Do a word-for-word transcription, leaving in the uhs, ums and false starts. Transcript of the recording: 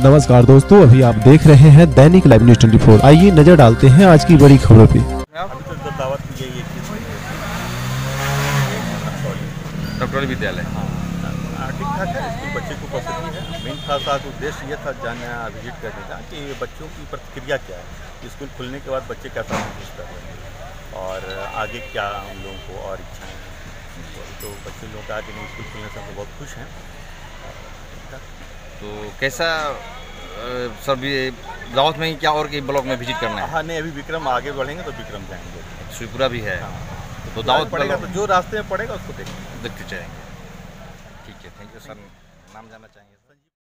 नमस्कार दोस्तों, अभी आप देख रहे हैं दैनिक लाइव न्यूज चौबीस। आइए नजर डालते हैं आज की बड़ी खबरों पे। अभी तो जो दावत की गई है डॉक्टरी विद्यालय हाँ ठीक ठाक है। स्कूल बच्चे को पसंद है। मेन खासा उद्देश्य ये था जानना विजिट करने का कि बच्चों की प्रतिक्रिया क्या है, स्कूल खुलने के बाद बच्चे कैसा महसूस कर रहे हैं और आगे क्या उन लोगों को और इच्छाएँ हैं। तो बच्चे लोग कहा कि नहीं, स्कूल खुलने से हम लोग बहुत खुश हैं। तो कैसा सब ये दावत में ही क्या और के ब्लॉक में विजिट करना है? हाँ नहीं, अभी विक्रम आगे बढ़ेंगे तो विक्रम जाएंगे। शिवपुरा भी है। हाँ, तो दावत पड़ेगा तो जो रास्ते में पड़ेगा उसको देखेंगे देखते जाएंगे। ठीक है, थैंक यू सर। नाम जानना चाहेंगे?